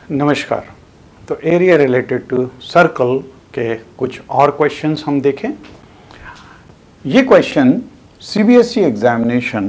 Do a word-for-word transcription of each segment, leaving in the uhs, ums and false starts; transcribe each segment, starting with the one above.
नमस्कार। तो area related to circle के कुछ और क्वेश्चंस हम देखें। ये क्वेश्चन सीबीएसई एग्जामिनेशन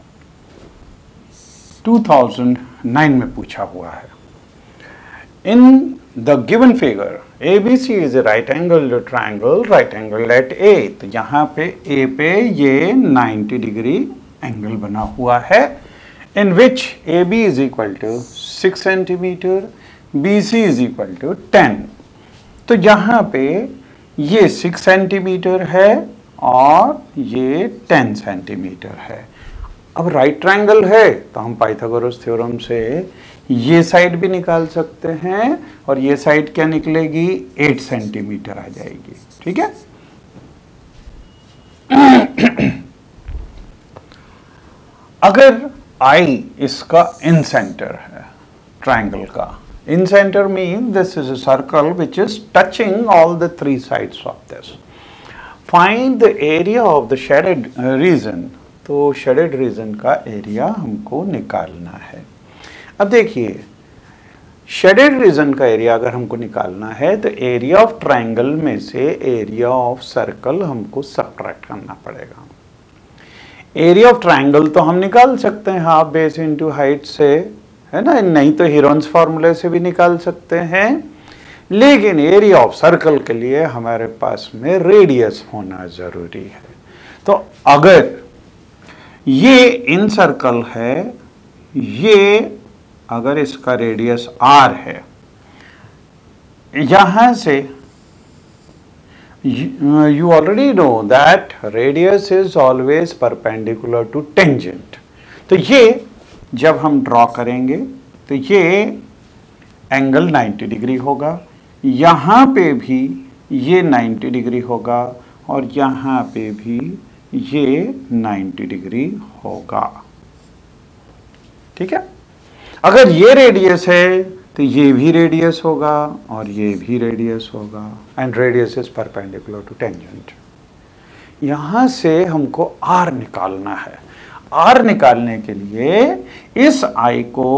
दो हज़ार नौ में पूछा हुआ है। In the given figure A B C is a right angle triangle, right angle at A. तो यहाँ पे ए पे ये नब्बे डिग्री एंगल बना हुआ है, in which A B is equal to six centimetre, B C is equal to ten. तो यहाँ पे ये सिक्स सेंटीमीटर है और ये टेन सेंटीमीटर है। अब राइट ट्रायंगल है तो हम पाइथागोरस थ्योरम से ये साइड भी निकाल सकते हैं और ये साइड क्या निकलेगी, एट सेंटीमीटर आ जाएगी। ठीक है। अगर I इसका इन सेंटर है ट्रायंगल का। Incentre mean this is a circle which is touching all the three sides of this. Find the area of the shaded region. तो शेडेड रीजन का एरिया हमको निकालना है। अब देखिए, शेडेड रीजन का एरिया अगर हमको निकालना है तो एरिया ऑफ ट्रायंगल में से एरिया ऑफ सर्कल हमको सब्ट्रैक्ट करना पड़ेगा। एरिया ऑफ ट्रायंगल तो हम निकाल सकते हैं हाफ बेस इनटू हाइट से, है ना, नहीं तो हीरोन्स फार्मूले से भी निकाल सकते हैं। लेकिन एरिया ऑफ सर्कल के लिए हमारे पास में रेडियस होना जरूरी है। तो अगर ये इन सर्कल है, ये अगर इसका रेडियस आर है, यहां से you already know that radius is always perpendicular to tangent। तो ये जब हम ड्रॉ करेंगे तो ये एंगल नब्बे डिग्री होगा, यहाँ पे भी ये नब्बे डिग्री होगा और यहाँ पे भी ये नब्बे डिग्री होगा। ठीक है। अगर ये रेडियस है तो ये भी रेडियस होगा और ये भी रेडियस होगा, and radius is perpendicular to tangent. यहां से हमको आर निकालना है। आर निकालने के लिए इस आई को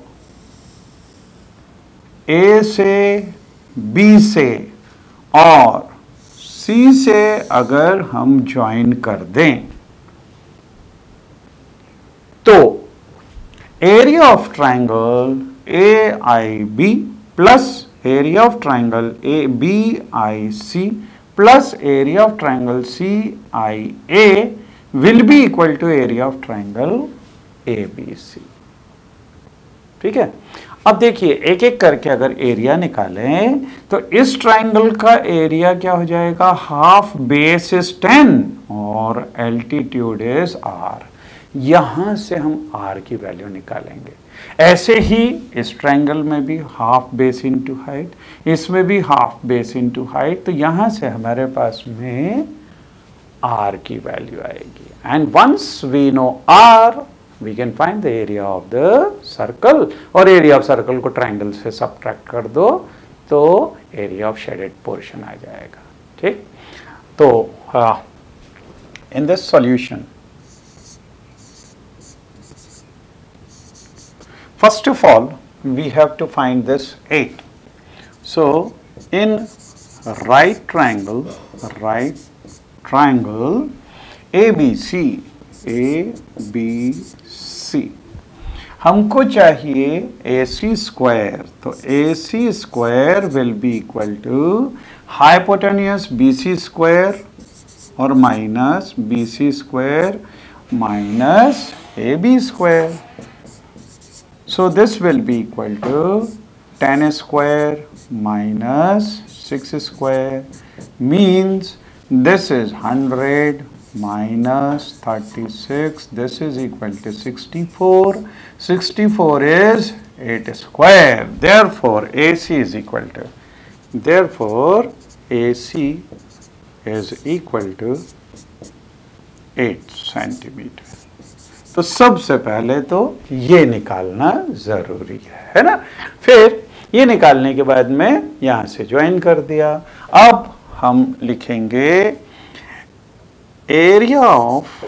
ए से, बी से और सी से अगर हम ज्वाइन कर दें तो area of triangle A I B plus area of triangle A B I C plus area of triangle C I A will be equal to area of triangle A B C। ठीक है। अब देखिए, एक एक करके अगर area निकालें तो इस ट्रायंगल का एरिया क्या हो जाएगा, हाफ बेस इज टेन और एल्टीट्यूड इज आर। यहां से हम आर की वैल्यू निकालेंगे। ऐसे ही इस ट्रायंगल में भी हाफ बेस इनटू हाइट, इसमें भी हाफ बेस इनटू हाइट। तो यहां से हमारे पास में आर की वैल्यू आएगी। And once we know R we can find the area of the circle. और एरिया ऑफ सर्कल को ट्रायंगल से सब्ट्रैक्ट कर दो तो एरिया ऑफ शेडेड पोर्शन आ जाएगा। ठीक। तो in this solution, first of all we have to find this eight. So in right triangle, right triangle A B C, A B C, हमको चाहिए A C square। तो A C square will be equal to hypotenuse B C square और minus B C square minus A B square। So this will be equal to ten square minus six square, means this is one hundred minus thirty-six, this is equal to sixty-four. sixty-four is eight square. Therefore A C is equal to, therefore A C is equal to eight centimeter। तो सबसे पहले तो ये निकालना जरूरी है, है ना। फिर ये निकालने के बाद में यहां से ज्वाइन कर दिया। अब हम लिखेंगे area of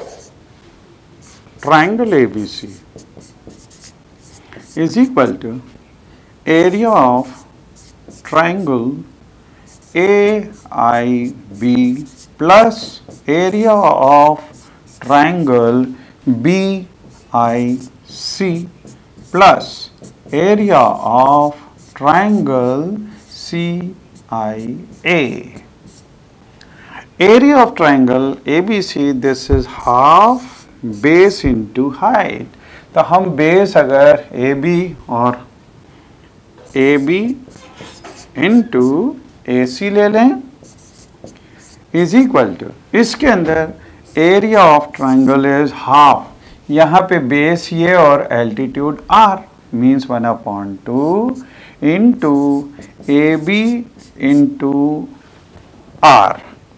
triangle A B C is equal to area of triangle A I B plus area of triangle B I C plus area of triangle C I A. Area of triangle A B C, this is half base into height. तो हम base अगर A B और A B into A C ले लें is equal to, इसके अंदर area of triangle is half, यहाँ पे बेस ये और altitude R means one upon two into A B into R,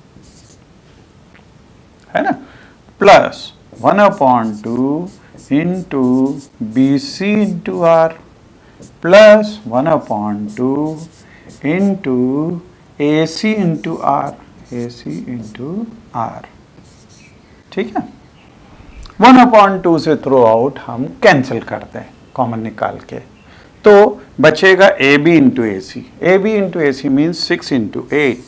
है ना, plus one upon two into B C into R plus one upon two into A C into R, A C into R, ठीक है। One upon two से throughout हम cancel करते हैं common निकाल के, तो बचेगा A B into A C, A B into A C means six into eight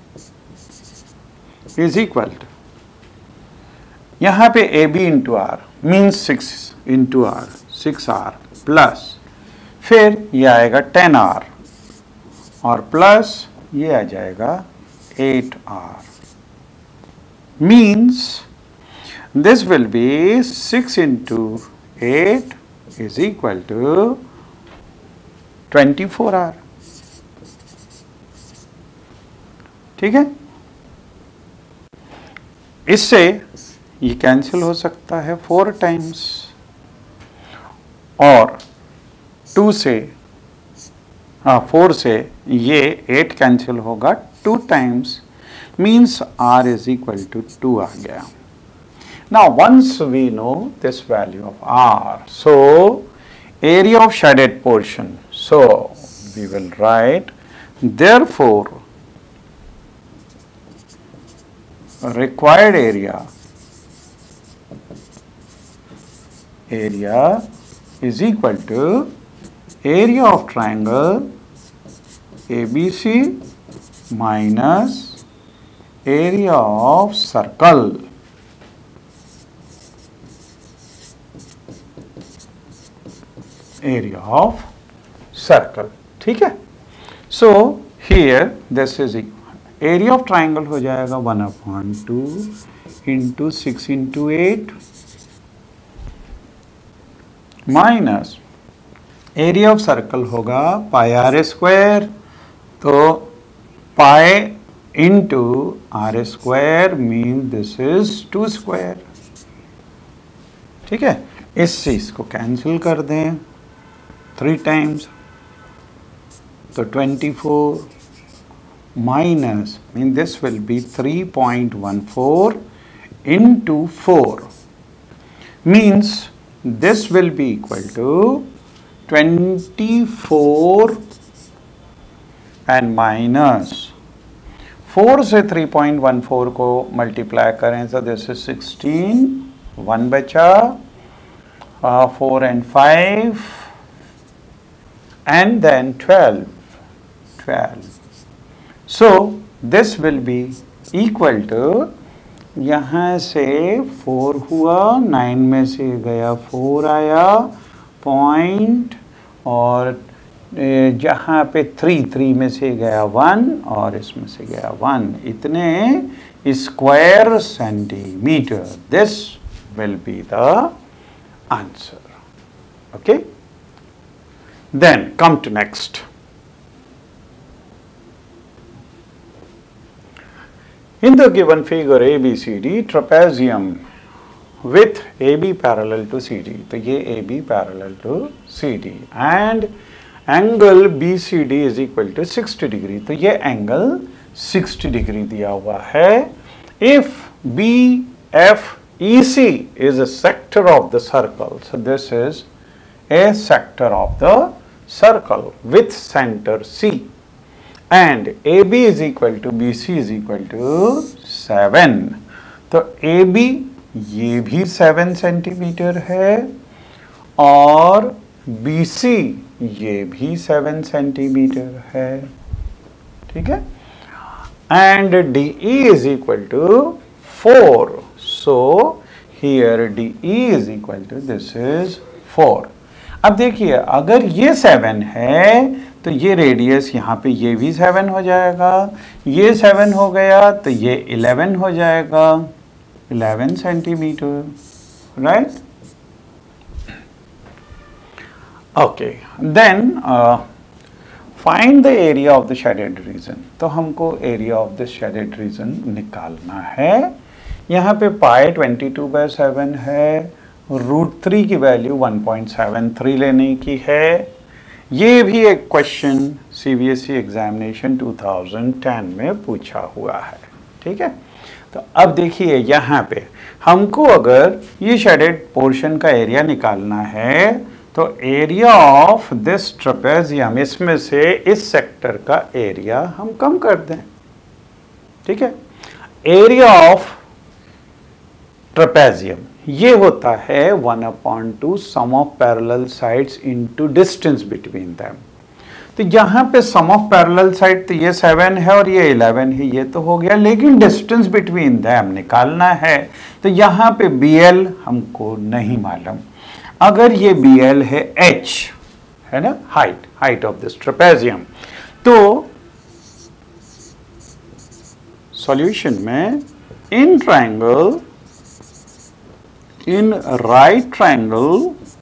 is equal to, यहाँ पे A B into R means six into R, six R plus फिर ये आएगा टेन आर और प्लस ये आ जाएगा eight R, means this will be six into eight is equal to twenty-four R, ठीक है। इससे ये कैंसिल हो सकता है फोर टाइम्स और टू से, हाँ फोर से ये एट कैंसिल होगा two times, means R is equal to two आ गया। Now once we know this value of R, so area of shaded portion, so we will write therefore required area, area is equal to area of triangle A B C minus area of circle area of circle, ठीक है। so here this is area of triangle हो जाएगा one upon two into six into eight minus area of circle होगा pi R square, तो pi into R square mean this is two square, ठीक है। इस चीज को कैंसिल कर दें थ्री टाइम्स, तो twenty four minus mean this will be three point one four into four means this will be equal to twenty four and minus four से three point one four को multiply करें तो this is sixteen, one बचा, four and five and then twelve, twelve. So this will be equal to, यहाँ से four हुआ, nine में से गया फोर आया पॉइंट, और जहाँ पे थ्री, थ्री में से गया वन और इसमें से गया वन, इतने square centimetre, this will be the answer, okay. Then come to next. In the given figure A B C D, trapezium with A B parallel to C D, तो ये A B parallel to C D and angle B C D is equal to sixty degree, तो ये angle sixty degree दिया हुआ है। If B F E C is a sector of the circle, so this is a sector of the circle with center C and A B is equal to B C is equal to seven, तो A B ये भी seven centimetre है और B C ये भी seven centimetre है, ठीक है। And D E is equal to four, so here D E is equal to this is four. अब देखिए अगर ये सेवन है तो ये रेडियस यहाँ पे ये भी सेवन हो जाएगा, ये सेवन हो गया तो ये इलेवन हो जाएगा, eleven centimetre, right. Okay, then find the area of the shaded region. तो हमको area of the shaded region निकालना है। यहाँ पे pi twenty two by seven है, रूट थ्री की value one point seven three लेने की है। ये भी एक question CBSE examination two thousand ten में पूछा हुआ है, ठीक है। तो अब देखिए यहाँ पे हमको अगर ये शेडेड पोर्शन का एरिया निकालना है तो एरिया ऑफ दिस ट्रेपेजियम, इसमें से इस सेक्टर का एरिया हम कम कर दें, ठीक है। एरिया ऑफ ट्रेपेजियम ये होता है one upon two sum of parallel sides into distance between them. तो यहाँ पे सम ऑफ पैरेलल साइड तो ये सेवन है और ये इलेवन है, ये तो हो गया, लेकिन डिस्टेंस बिटवीन देम निकालना है। तो यहाँ पे बी एल हमको नहीं मालूम। अगर ये बी एल है h, है ना, height height of this trapezium, तो सॉल्यूशन में in triangle, in right triangle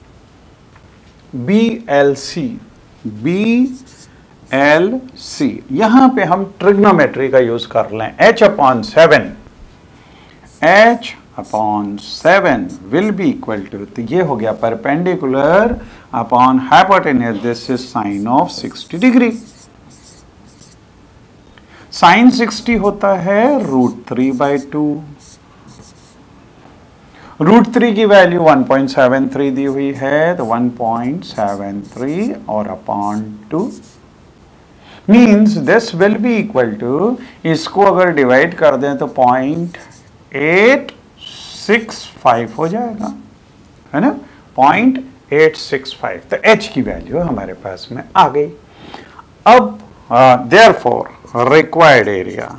B L C, B L C, यहां पे हम ट्रिग्नोमेट्री का यूज कर लें। h upon seven, h upon seven will be equal to, तो ये हो गया perpendicular upon hypotenuse, this is sine of sixty degree. Sine sixty होता है root three by two, root three की value one point seven three दी हुई है, तो वन पॉइंट सेवन थ्री और upon two means this will be equal to, इसको अगर डिवाइड कर दें तो पॉइंट एट सिक्स फाइव हो जाएगा, है ना, पॉइंट एट सिक्स फाइव। तो h की वैल्यू हमारे पास में आ गई। अब therefore required area,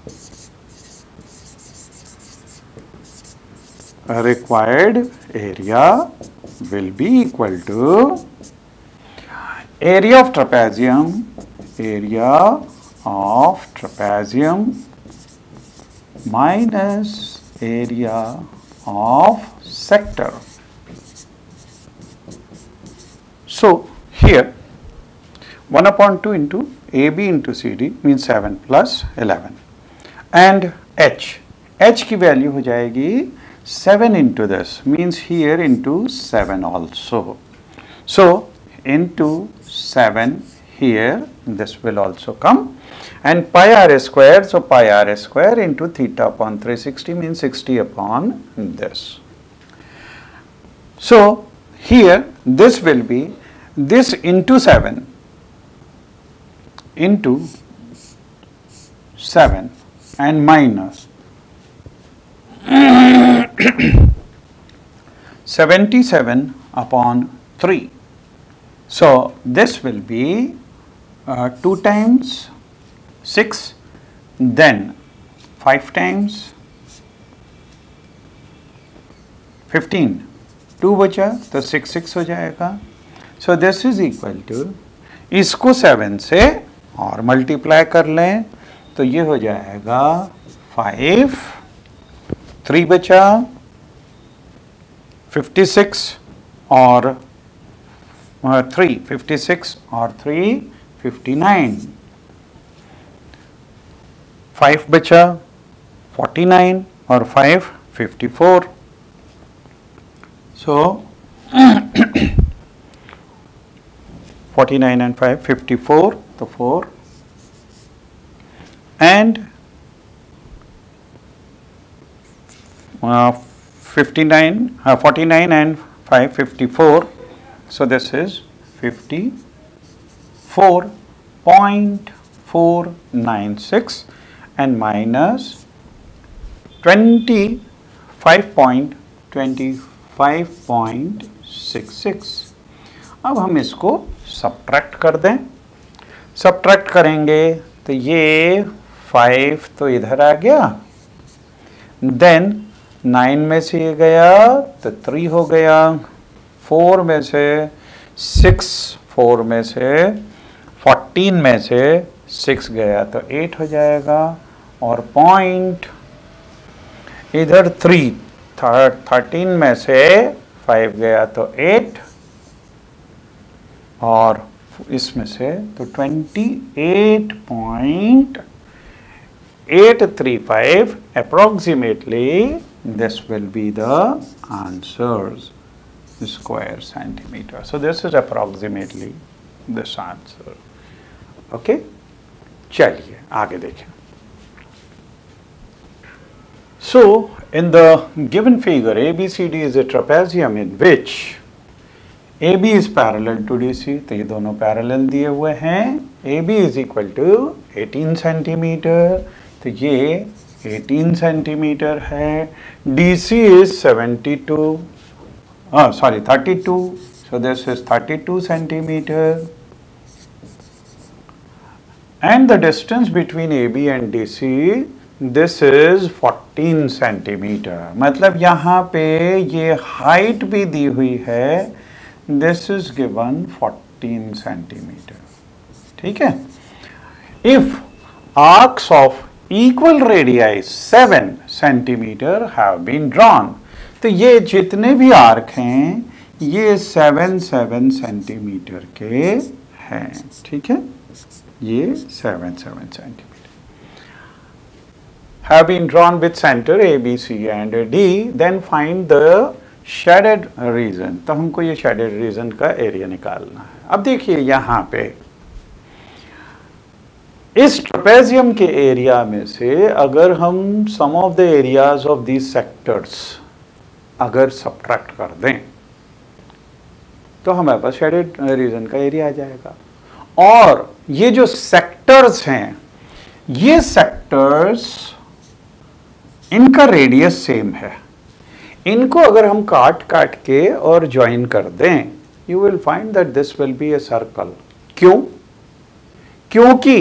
required area will be equal to area of trapezium, area of trapezium minus area of sector. So here one upon two into A B into C D means seven plus eleven, and h, h की value हो जाएगी seven into this, means here into seven also. So into seven here, this will also come, and pi r square, so pi r square into theta upon three sixty means sixty upon this. So here this will be this into seven into seven and minus seventy-seven upon three. So this will be uh, two times six, then five times fifteen, two बचा तो six six हो जाएगा। So this is equal to, इसको seven से और multiply कर लें तो ये हो जाएगा five, थ्री बचा, फिफ्टी सिक्स और थ्री, फिफ्टी सिक्स और थ्री फिफ्टी नाइन, फाइव बचा, फोर्टी नाइन और five fifty four. So forty nine and five fifty four, तो four and Uh, fifty-nine, uh, forty-nine and five, fifty-four. So this is fifty-four point four nine six and minus twenty-five point two five point six six. अब हम इसको subtract कर दें। Subtract करेंगे तो ये five तो इधर आ गया, देन नाइन में से ये गया तो थ्री हो गया, फोर में से सिक्स, फोर में से फोर्टीन में से सिक्स गया तो एट हो जाएगा, और पॉइंट इधर थ्री, थर्टीन में से फाइव गया तो एट, और इसमें से तो twenty eight point eight three five approximately this will be the answers square centimeter. So this is approximately this answer. Okay, चलिए आगे देखें. So in the given figure A B C D is a trapezium in which A B is parallel to D C. तो ये दोनों parallel दिए हुए हैं. A B is equal to eighteen centimeter. तो ये eighteen centimeter है. D C is seventy-two. Oh, sorry, thirty-two. So this is thirty-two centimeter. And the distance between A B and D C, this is fourteen centimeter. मतलब यहाँ पे ये height भी दी हुई है. This is given fourteen centimeter. ठीक है? If arcs of equal radii seven centimeter have been drawn, तो ये जितने भी आर्क हैं ये सेवन सेवन सेंटीमीटर के हैं. ठीक है, ये seven seven centimetre have been drawn with center A, B, C and D. Then find the shaded region. तो हमको ये shaded region का एरिया निकालना है. अब देखिए यहाँ पे इस ट्रेपेजियम के एरिया में से अगर हम sum of the areas of these sectors अगर सब्ट्रैक्ट कर दें तो हमारे पास शेडेड रीजन का एरिया आ जाएगा. और ये जो सेक्टर्स हैं, ये सेक्टर्स इनका रेडियस सेम है. इनको अगर हम काट काट के और ज्वाइन कर दें, you will find that this will be a circle. क्यों? क्योंकि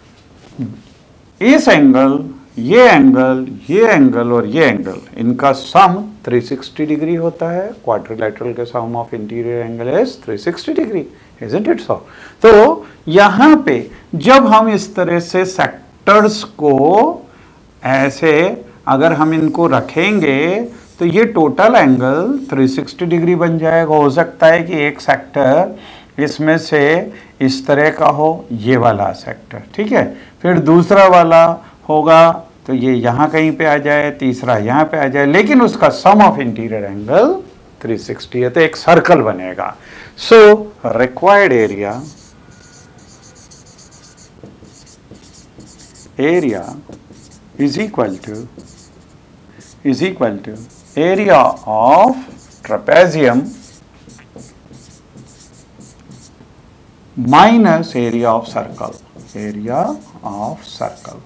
इस एंगल, ये एंगल, ये एंगल और ये एंगल, इनका सम थ्री सिक्सटी डिग्री होता है. क्वाड्रिलेटरल के sum of interior angle is three sixty degree, isn't it so? तो यहाँ पे जब हम इस तरह से सेक्टर्स को ऐसे अगर हम इनको रखेंगे तो ये total angle three sixty degree बन जाएगा. हो सकता है कि एक सेक्टर इसमें से इस तरह का हो, ये वाला सेक्टर, ठीक है, फिर दूसरा वाला होगा तो ये यहाँ कहीं पे आ जाए, तीसरा यहाँ पे आ जाए, लेकिन उसका sum of interior angle three sixty है, तो एक सर्कल बनेगा. So required area area is equal to is equal to area of trapezium minus area of circle, area of circle.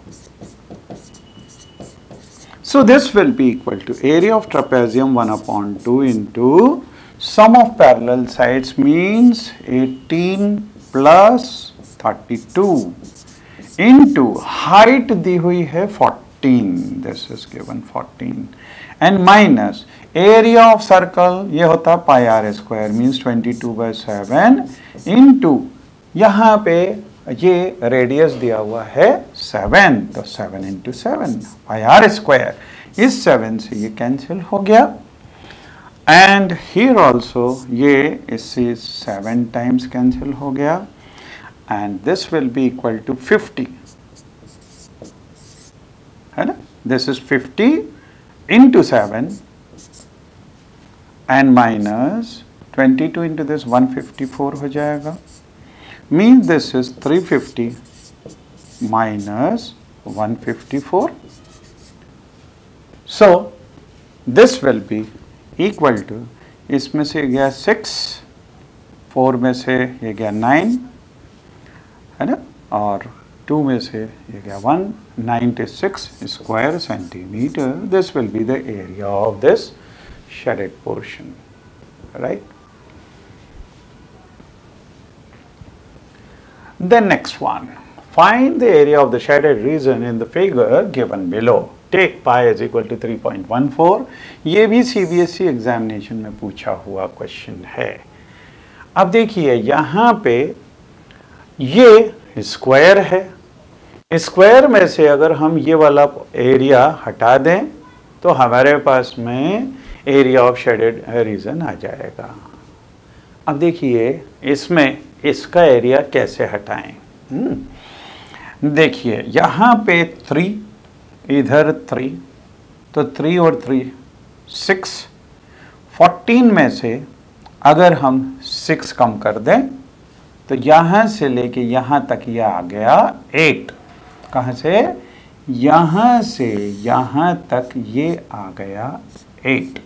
So this will be equal to area of trapezium one upon two into sum of parallel sides means eighteen plus thirty-two into height दी हुई है fourteen, this is given fourteen, and minus area of circle, ये होता pi r square means twenty-two by seven into यहाँ पे ये radius दिया हुआ है सेवन, तो seven into seven pi R square. इस सेवन से ये कैंसिल हो गया, एंड हियर ऑल्सो ये इससे सेवन टाइम्स कैंसिल हो गया, and this will be equal to fifty, है ना. This is fifty into seven and minus twenty two into this one fifty four हो जाएगा. Means this is three fifty minus one fifty-four. So this will be equal to, इसमें से गया six, four में से ये गया नाइन, है ना, और टू में से ये गया one, ninety six square centimetre. This will be the area of this shaded portion, right? Then next one, find the area of the shaded region in the figure given below. Take pi is equal to three point one four. ये भी C B S E examination में पूछा हुआ question है. अब देखिए यहाँ पे ये स्क्वायर है. स्क्वायर में से अगर हम ये वाला एरिया हटा दें तो हमारे पास में एरिया ऑफ शेडेड रीजन आ जाएगा. अब देखिए इसमें इसका एरिया कैसे हटाएं. हम्म देखिए यहाँ पे थ्री, इधर थ्री, तो थ्री और थ्री सिक्स. फोर्टीन में से अगर हम सिक्स कम कर दें तो यहाँ से लेके यहाँ तक ये आ गया एट. कहाँ से? यहाँ से यहाँ तक ये आ गया एट.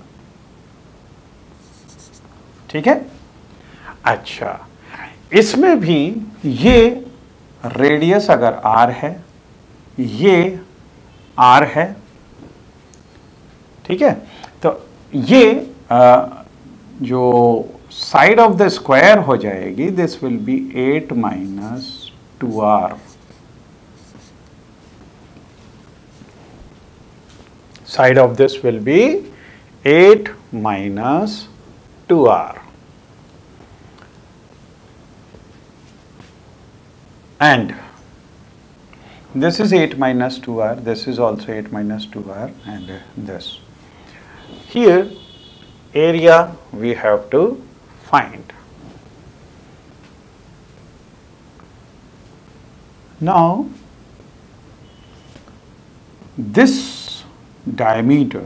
ठीक है. अच्छा, इसमें भी ये रेडियस अगर आर है, ये आर है. ठीक है. तो ये आ, जो साइड ऑफ द स्क्वायर हो जाएगी, this will be eight minus two R. Side of this will be eight minus two r. And this is eight minus two r, this is also eight minus two r, and this. Here, area we have to find. Now, this diameter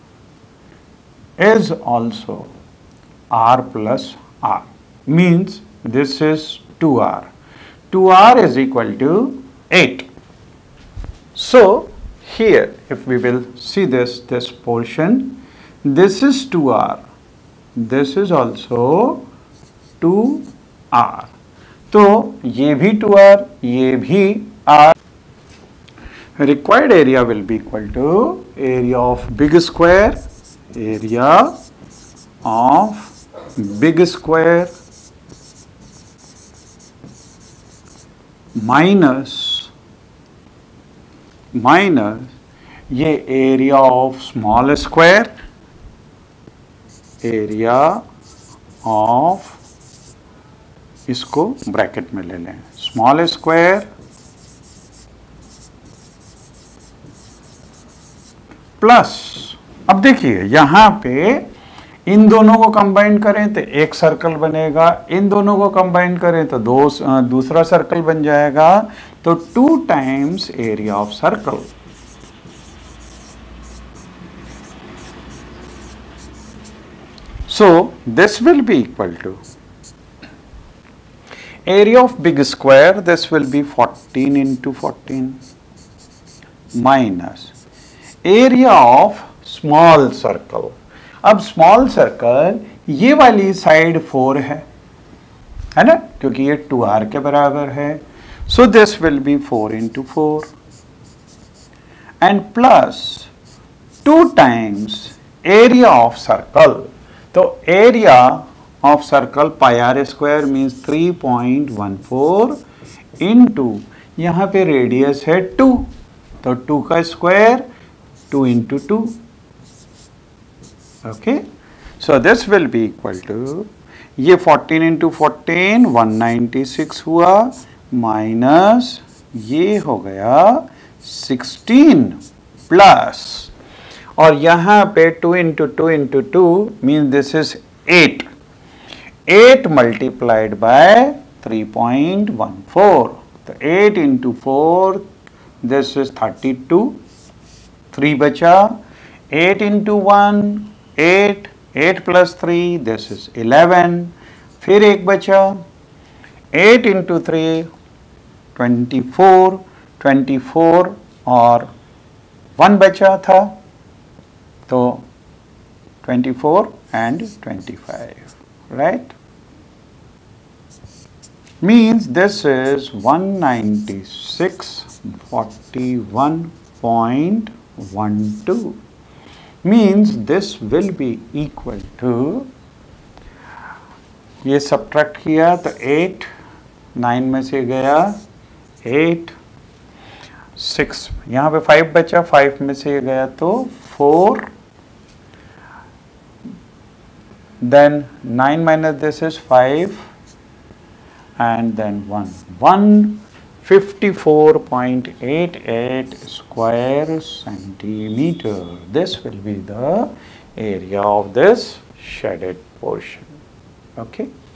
is also r plus r, means this is two r. two r is equal to eight. So here if we will see this, this portion, this is two r, this is also two r. तो ये भी to are, ये भी r. Required area will be equal to area of big square, area of big square minus minus ये area of small square, area of, इसको bracket में ले लें, स्मॉल स्क्वायर प्लस. अब देखिए यहाँ पे इन दोनों को कंबाइन करें तो एक सर्कल बनेगा, इन दोनों को कंबाइन करें तो दो दूसरा सर्कल बन जाएगा. तो two times area of circle. So this will be equal to area of big square, this will be fourteen into fourteen minus area of small circle. अब small circle ये वाली साइड फोर है, है ना, क्योंकि ये टू आर के बराबर है. So this will be four into four and plus two times area of circle. तो area of circle pi r square means three point one four into यहाँ पे रेडियस है टू, तो टू का square two into two. Okay, so this will be equal to, ये fourteen into fourteen one ninety six हुआ, minus ये हो गया सिक्सटीन प्लस, और यहाँ पे two into two into two means this is eight. Eight multiplied by three point one four. तो eight into four, this is thirty two. Three बचा, eight into one, eight, eight plus three, this is eleven. फिर एक बचा, eight into three, twenty four, twenty four और one बचा था, तो twenty four and twenty five, right? Means this is one ninety-six forty-one point one two. Means this will be equal to, ये subtract किया तो एट, नाइन में से गया एट, सिक्स, यहाँ पे फाइव बचा, फाइव में से गया तो four, then nine minus this is five, and then one. one hundred fifty-four point eight eight square centimeter. This will be the area of this shaded portion. Okay.